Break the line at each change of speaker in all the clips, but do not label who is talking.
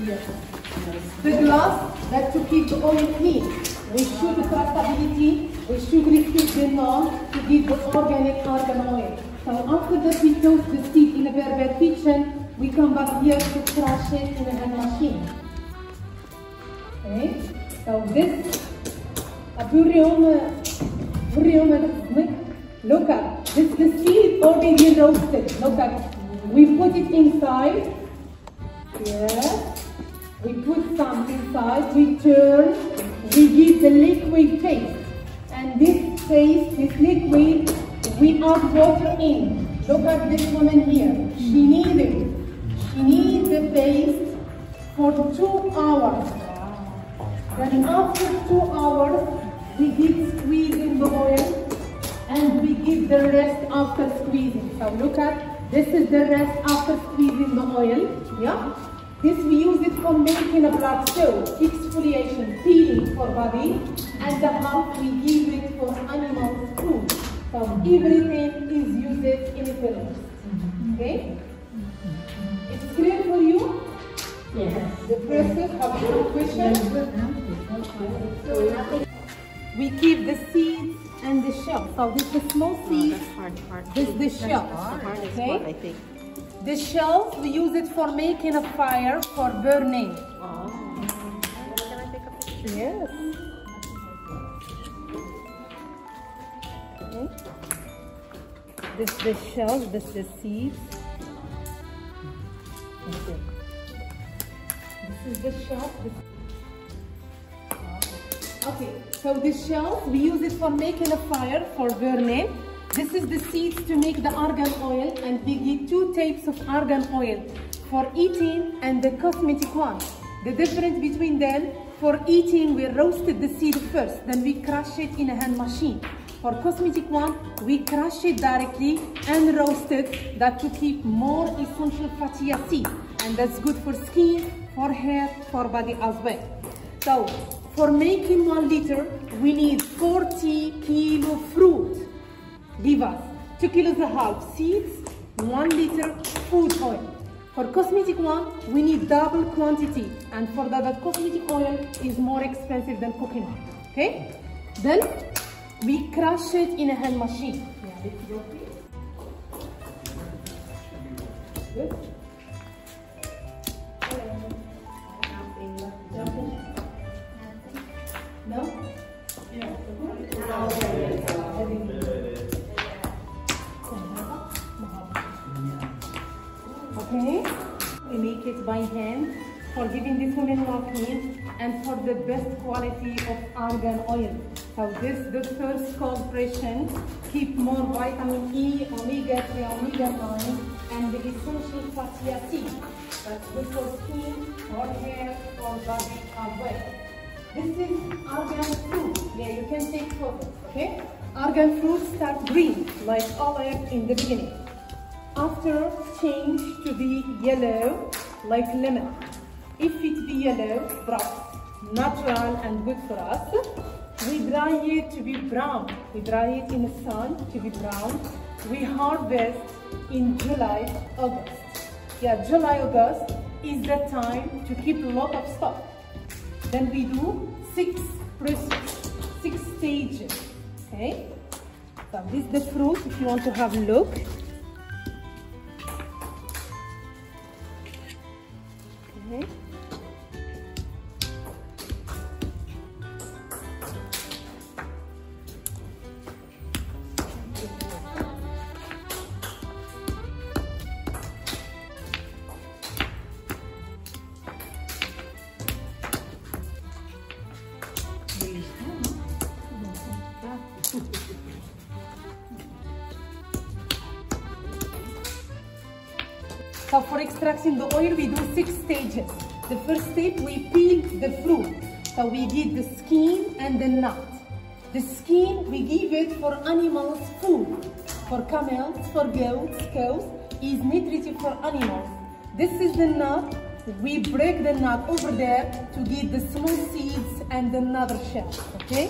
here. The glass, that's to keep the oil clean. We should trustability, we should respect the norm to give the organic argan oil. So after that we toast the seed in a Berber kitchen, we come back here to crush it in a hand machine. Okay, so this, look at this, the seed already roasted. Look at, we put it inside. Yes, we put some inside. We turn. We give the liquid taste, and this taste, this liquid, we add water in. Look at this woman here. She needs it. She needs the paste for 2 hours. Then after 2 hours, we give squeezing the oil, and we give the rest after squeezing. So look at, this is the rest after squeezing the oil. Yeah. This we use it for making a blood soap, exfoliation, peeling for body, and the half we give it for animal food. So everything is used in a film. Okay? It's clear for you?
Yes.
The process, have you some questions? We keep the seeds and the shells. So this is the small seeds. This is the shells. Okay?
I think.
The shells, we use it for making a fire, for burning.
Oh. Can I take a picture?
Yes. Okay. This is the shells, this is the seeds. Okay. This is the shell. Okay, so the shells, we use it for making a fire, for burning. This is the seeds to make the argan oil, and we give 2 types of argan oil, for eating and the cosmetic one. The difference between them, for eating we roasted the seed first, then we crush it in a hand machine. For cosmetic one, we crush it directly and roast it, that to keep more essential fatty acid, and that's good for skin, for hair, for body as well. So for making 1 liter, we need 40 kilo fruit. Give us 2.5 kilos seeds, 1 liter food oil. For cosmetic one, we need double quantity, and for that cosmetic oil is more expensive than cooking oil. Okay? Then we crush it in a hand machine. Yeah, let's go please. Good. No? Yeah. Okay, we make it by hand for giving this woman more clean and for the best quality of argan oil. So this, the first compression, keep more vitamin E, omega-3, omega-9, and the essential fatty acid. That's good for skin, for hair, for body as well. This is argan fruit. Yeah, you can take photos, okay? Argan fruit start green, like olive in the beginning. After change to be yellow, like lemon. If it be yellow, brown, natural and good for us. We dry it to be brown. We dry it in the sun to be brown. We harvest in July, August. Yeah, July, August is the time to keep a lot of stock. Then we do 6 processes, 6 stages. Okay. So this is the fruit. If you want to have a look. Okay. So for extracting the oil, we do 6 stages. The first step, we peel the fruit. So we get the skin and the nut. The skin, we give it for animals' food. For camels, for goats, cows, is nutritive for animals. This is the nut. We break the nut over there to get the small seeds and another shell, okay?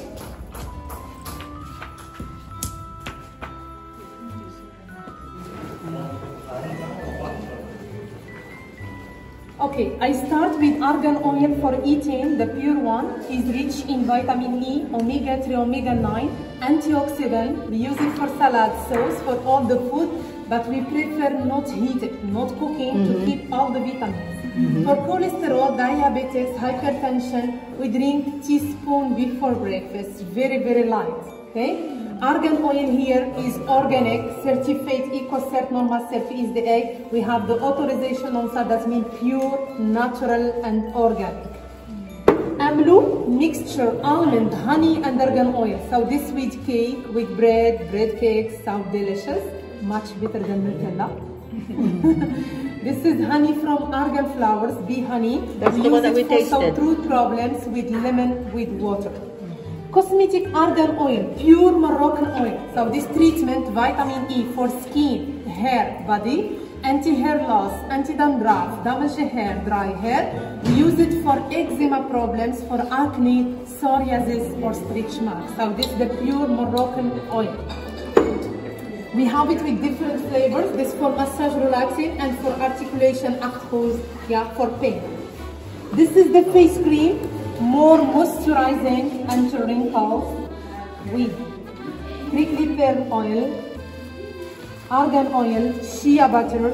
Okay, I start with argan oil for eating. The pure one is rich in vitamin E, omega-3, omega-9, antioxidant. We use it for salad sauce, for all the food, but we prefer not heating, not cooking, to keep all the vitamins. For cholesterol, diabetes, hypertension, we drink teaspoon before breakfast, very, very light, okay? Argan oil here is organic, certified EcoCert, normal cert is the egg. We have the authorization on that, that means pure, natural and organic. Amlu, mixture, almond, honey and argan oil. So this with cake, with bread cakes, sound delicious, much better than Nutella. This is honey from argan flowers, bee honey.
That's the one that we tasted.
So throat problems with lemon, with water. Cosmetic argan oil, pure Moroccan oil. So this treatment, vitamin E for skin, hair, body, anti-hair loss, anti-dandruff, damaged hair, dry hair. We use it for eczema problems, for acne, psoriasis or stretch marks. So this is the pure Moroccan oil. We have it with different flavors. This for massage relaxing and for articulation, arthrose, yeah, for pain. This is the face cream, more moisturizing, anti-wrinkles with prickly pear oil, argan oil, shea butter.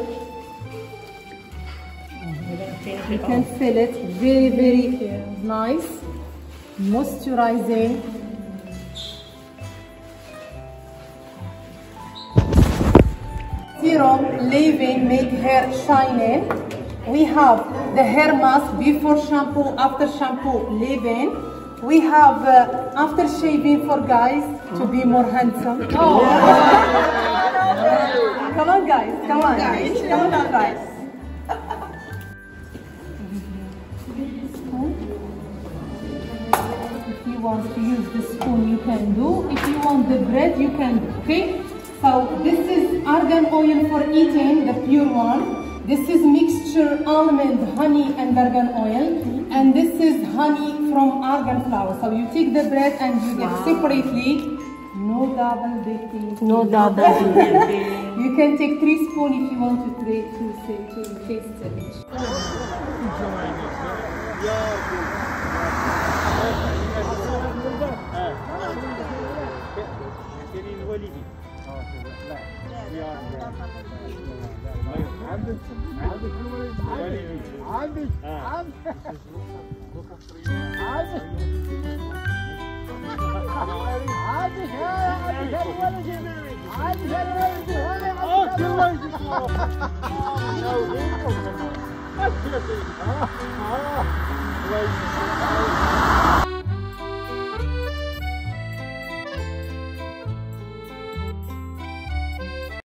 You can feel it, very, very nice, moisturizing. Serum, leave-in, make hair shining. We have the hair mask before shampoo, after shampoo, leave-in. We have after shaving for guys to be more handsome. Oh. Come on guys, come on. Come on guys. If you want to use the spoon, you can do. If you want the bread, you can do, okay? So this is argan oil for eating, the pure one. This is mixture almond, honey and argan oil. And this is honey from argan flower. So you take the bread and you get separately. No double dipping.
No double dipping.
You can take 3 spoons if you want to taste it.